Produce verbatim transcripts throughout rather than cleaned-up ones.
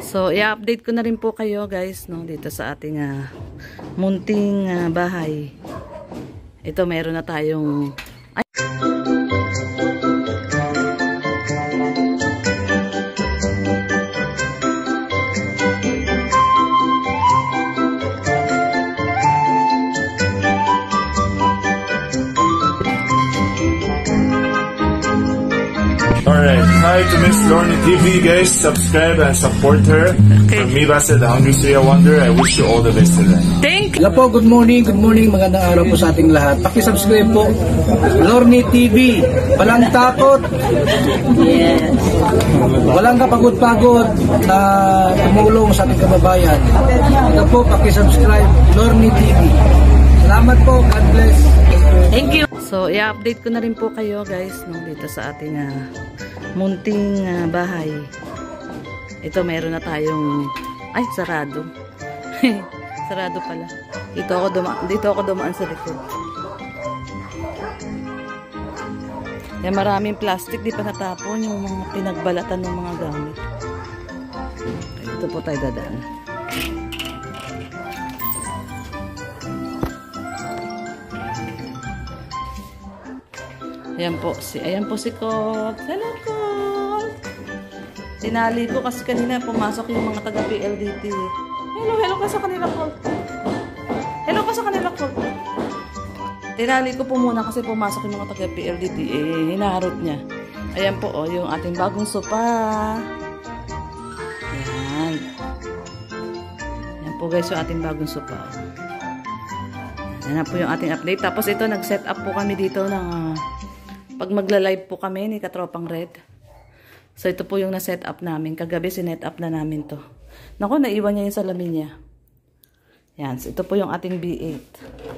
So, i-update ko na rin po kayo guys, no, dito sa ating uh, munting uh, bahay. Ito, meron na tayong... Ay. Alright, hi to Miss Lorny T V guys, subscribe and support her. Okay. From me, Basa, the Hungry Suya Wonder, I wish you all the best today. Thank you! Hello po, good morning, good morning, magandang araw po sa ating lahat. Paki-subscribe po, Lorny T V, walang takot. Yes. Walang kapagod-pagod na tumulong sa ating kababayan. Ito po, paki-subscribe, Lorny T V. Salamat po, God bless. Thank you! So, i-update ko na rin po kayo guys, no, dito sa ating uh, munting uh, bahay. Ito, meron na tayong... Ay, sarado. Sarado pala. Dito ako, duma dito ako dumaan sa likod. Yan, maraming plastic, di pa natapon yung mga pinagbalatan ng mga gamit. Dito po tayo dadaan. Ayan po si, ayan po si Colt. Hello, Colt! Tinali ko kasi kanina pumasok yung mga taga P L D T. Hello, hello ka sa kanila, Colt. Hello ka sa kanila, Colt. Tinali ko po muna kasi pumasok yung mga taga P L D T. Eh, hinaharot niya. Ayan po, oh, yung ating bagong sopa. Ayan. Ayan po guys, yung ating bagong sopa. Ayan po yung ating update. Tapos ito, nag-set up po kami dito ng... Uh, pag magla-live po kami ni Katropang Red. So, ito po yung na-set up namin. Kagabi, sinet up na namin to. Naku, naiwan niya yung salamin niya. Yan. So, ito po yung ating B eight.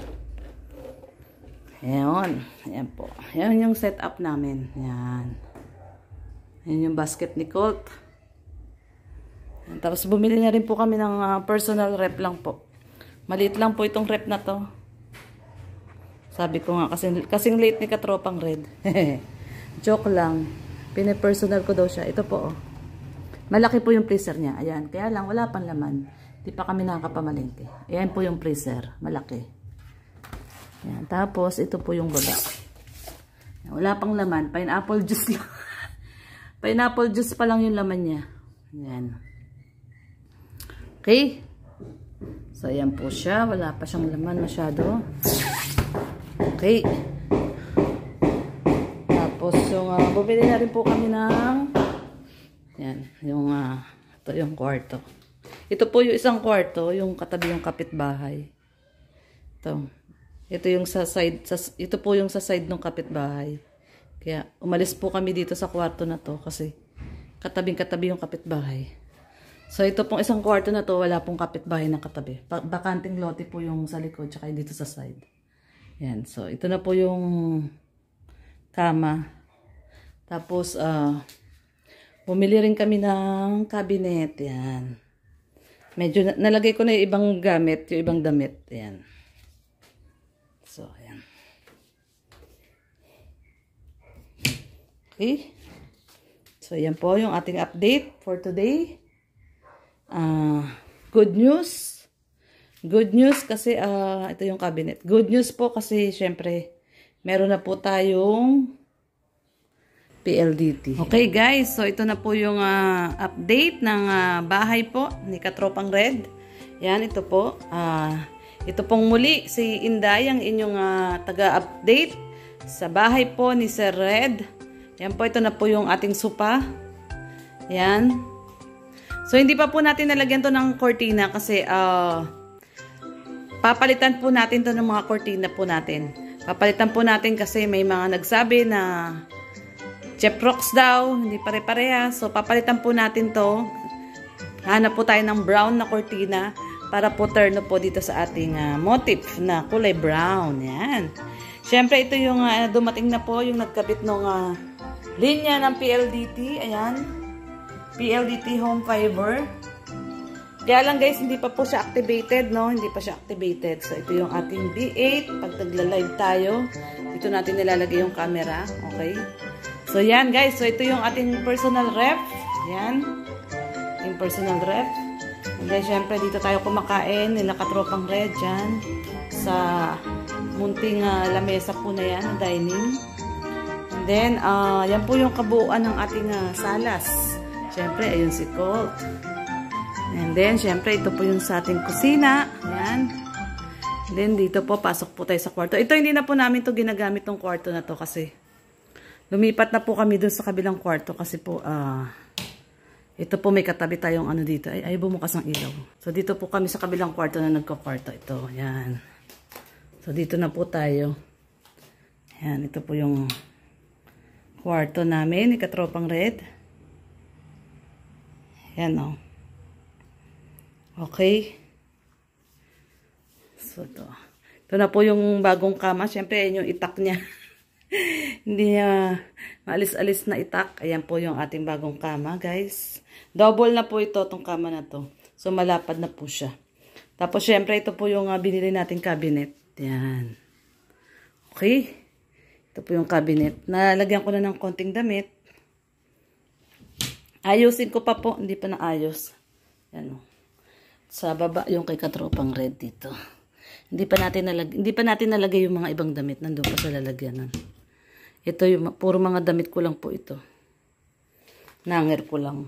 Ayan. Ayan po. Ayan yung set up namin. Yan. Ayan yung basket ni Colt. Ayan. Tapos, bumili na rin po kami ng uh, personal rep lang po. Maliit lang po itong rep na to. Sabi ko nga, kasing, kasing late ni Katropang Red. Joke lang. Pine-personal ko daw siya. Ito po, oh. Malaki po yung freezer niya. Ayan. Kaya lang, wala pang laman. Di pa kami nakakapamalengke. Ayan po yung freezer. Malaki. Ayan. Tapos, ito po yung baba. Ayan. Wala pang laman. Pineapple juice lang. Pineapple juice pa lang yung laman niya. Ayan. Okay. So, ayan po siya. Wala pa siyang laman masyado. Okay. Tapos yung uh, bumili na rin po kami ng yan, yung uh, ito yung kwarto. Ito po yung isang kwarto, yung katabi yung kapitbahay. Ito. Ito yung sa side, sa, ito po yung sa side ng kapitbahay. Kaya umalis po kami dito sa kwarto na to kasi katabing-katabi yung kapitbahay. So ito pong isang kwarto na to, wala pong kapitbahay na katabi. Bakanting lote po yung sa likod tsaka dito sa side. Yan. So, ito na po yung kama. Tapos, uh, bumili rin kami ng cabinet. Yan. Medyo na nalagay ko na yung ibang gamit, yung ibang damit. Yan. So, yan. Okay. So, yan po yung ating update for today. Uh, good news. Good news kasi, uh, ito yung cabinet. Good news po kasi, syempre, meron na po tayong P L D T. Okay guys, so ito na po yung uh, update ng uh, bahay po ni Katropang Red. Yan, ito po. Uh, ito pong muli, si Inday, ang inyong uh, taga-update sa bahay po ni Sir Red. Yan po, ito na po yung ating sopa. Yan. So, hindi pa po natin nalagyan to ng cortina kasi, ah, uh, papalitan po natin to ng mga cortina po natin. Papalitan po natin kasi may mga nagsabi na Cheprox daw, hindi pare-pareha. So, papalitan po natin to. Hanap po tayo ng brown na cortina para po turn po dito sa ating uh, motif na kulay brown. Yan. Siyempre, ito yung uh, dumating na po, yung nagkabit ng uh, linya ng P L D T. Ayan. P L D T Home Fiber. Kaya lang guys, hindi pa po siya activated, no? Hindi pa siya activated. So, ito yung ating B eight. Pag nagla-live tayo, dito natin nilalagay yung camera. Okay? So, yan guys. So, ito yung ating personal ref. Yan. ating personal ref. And then, syempre, dito tayo kumakain nila Katropang Red dyan sa munting uh, lamesa po na yan, dining. And then, uh, yan po yung kabuuan ng ating uh, salas. Syempre, ayun si Colt. And then, syempre, ito po yung sa ating kusina. Yan. And then, dito po, pasok po tayo sa kwarto. Ito, hindi na po namin to ginagamit tong kwarto na to kasi lumipat na po kami dun sa kabilang kwarto kasi po, ah, uh, ito po may katabi tayong ano dito. Ay, ay bumukas ang ilaw. So, dito po kami sa kabilang kwarto na nagko-kwarto. Ito, yan. So, dito na po tayo. Yan, ito po yung kwarto namin ni Katropang Red. Yan, o. Oh. Okay. So, ito. Ito na po yung bagong kama. Siyempre, yan yung itak niya. Hindi niya maalis-alis na itak. Ayan po yung ating bagong kama, guys. Double na po ito, itong kama na to. So, malapad na po siya. Tapos, syempre, ito po yung uh, binili nating cabinet. Yan. Okay. Ito po yung cabinet. Nalagyan ko na ng konting damit. Ayusin ko pa po. Hindi pa naayos. Yan o. Sa baba, yung kay Katropang Red dito. Hindi pa natin nalagay, hindi pa natin nalagay yung mga ibang damit. Nandun pa sa lalagyanan. Ito yung, puro mga damit ko lang po ito. Nanger ko lang.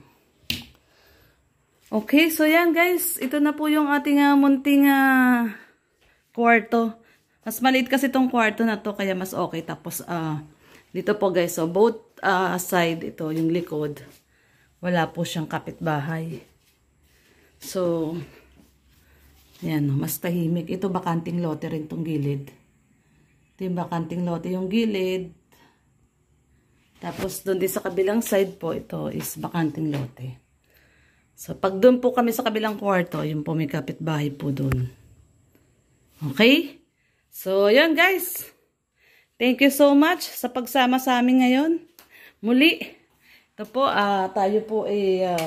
Okay, so yan guys. Ito na po yung ating uh, munting uh, kwarto. Mas maliit kasi itong kwarto na to, kaya mas okay. Tapos, uh, dito po guys, so both uh, side, ito, yung likod, wala po siyang kapitbahay. So, yan, mas tahimik. Ito, bakanting lote rin tong gilid. Ito yung bakanting lote yung gilid. Tapos, doon din sa kabilang side po, ito is bakanting lote. So, pag doon po kami sa kabilang kwarto, yung po may kapitbahay po doon. Okay? So, yun guys. Thank you so much sa pagsama sa amin ngayon. Muli, ito po, uh, tayo po ay uh,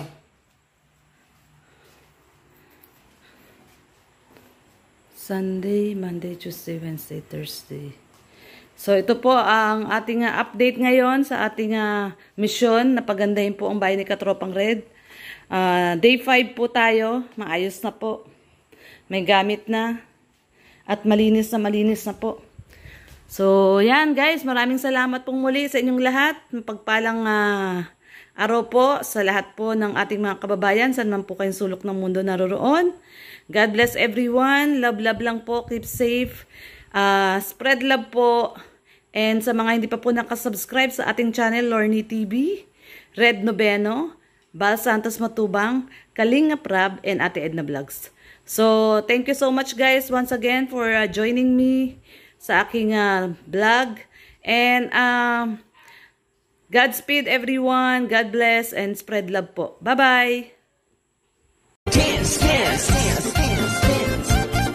Sunday, Monday, Tuesday, Wednesday, Thursday. So, ito po ang ating uh, update ngayon sa ating uh, mission na pagandahin po ang bahay ni Katropang Red. Uh, day five po tayo. Maayos na po. May gamit na. At malinis na malinis na po. So, yan guys. Maraming salamat pong muli sa inyong lahat. Mapagpalang uh, araw po sa lahat po ng ating mga kababayan. Saan man po kayong sulok ng mundo naroroon. God bless everyone. Love, love lang po. Keep safe. Uh, spread love po. And sa mga hindi pa po nakasubscribe sa ating channel, Lorny T V, Red Noveno, Bal Santos Matubang, Kalinga Prab, and Ate Edna Vlogs. So, thank you so much guys once again for uh, joining me sa aking uh, vlog. And uh, Godspeed everyone. God bless and spread love po. Bye-bye! Dance, dance, dance, dance, dance.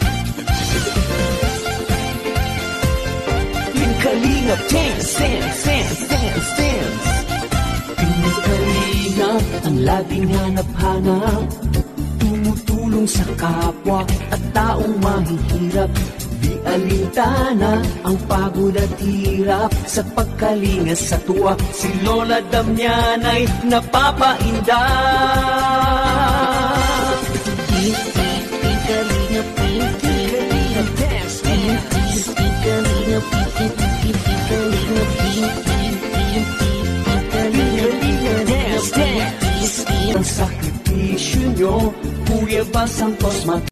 Yung Kalingap, dance, dance, dance, dance, dance. Yung Kalingap, ang laging hanap-hanap, tumutulong sa kapwa at taong mahihirap. Di alintana ang pagod at hirap sa pagkalinga sa tuwa. Si Lola Damian ay napapainda. Ang sakripisyo nyo, Kuya Bal Santos Matubang.